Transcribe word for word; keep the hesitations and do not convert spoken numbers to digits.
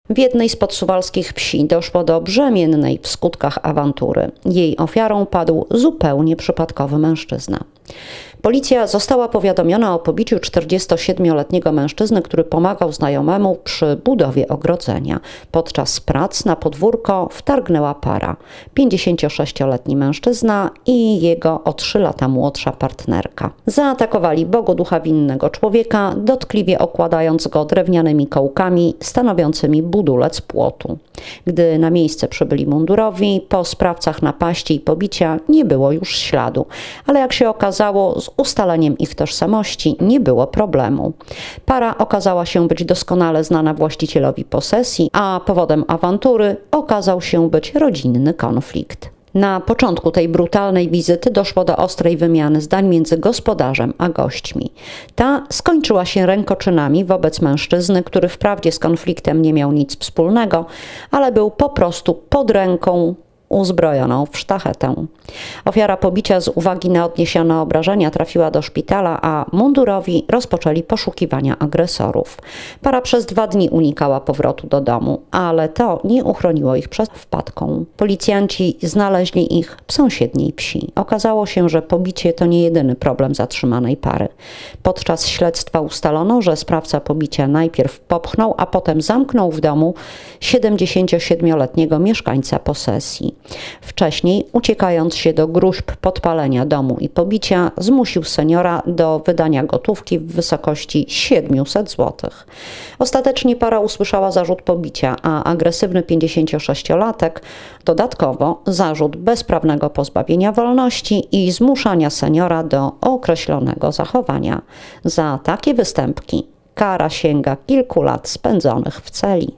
W jednej z podsuwalskich wsi doszło do brzemiennej w skutkach awantury. Jej ofiarą padł zupełnie przypadkowy mężczyzna. Policja została powiadomiona o pobiciu czterdziestosiedmioletniego mężczyzny, który pomagał znajomemu przy budowie ogrodzenia. Podczas prac na podwórko wtargnęła para. pięćdziesięciosześcioletni mężczyzna i jego o trzy lata młodsza partnerka. Zaatakowali Bogu ducha winnego człowieka, dotkliwie okładając go drewnianymi kołkami stanowiącymi budulec płotu. Gdy na miejsce przybyli mundurowi, po sprawcach napaści i pobicia nie było już śladu, ale jak się okazało, z ustaleniem ich tożsamości nie było problemu. Para okazała się być doskonale znana właścicielowi posesji, a powodem awantury okazał się być rodzinny konflikt. Na początku tej brutalnej wizyty doszło do ostrej wymiany zdań między gospodarzem a gośćmi. Ta skończyła się rękoczynami wobec mężczyzny, który wprawdzie z konfliktem nie miał nic wspólnego, ale był po prostu pod ręką uzbrojoną w sztachetę. Ofiara pobicia z uwagi na odniesione obrażenia trafiła do szpitala, a mundurowi rozpoczęli poszukiwania agresorów. Para przez dwa dni unikała powrotu do domu, ale to nie uchroniło ich przed wpadką. Policjanci znaleźli ich w sąsiedniej wsi. Okazało się, że pobicie to nie jedyny problem zatrzymanej pary. Podczas śledztwa ustalono, że sprawca pobicia najpierw popchnął, a potem zamknął w domu siedemdziesięciosiedmioletniego mieszkańca posesji. Wcześniej, uciekając się do gróźb podpalenia domu i pobicia, zmusił seniora do wydania gotówki w wysokości siedmiuset złotych. Ostatecznie para usłyszała zarzut pobicia, a agresywny pięćdziesięciosześciolatek dodatkowo zarzut bezprawnego pozbawienia wolności i zmuszania seniora do określonego zachowania. Za takie występki kara sięga kilku lat spędzonych w celi.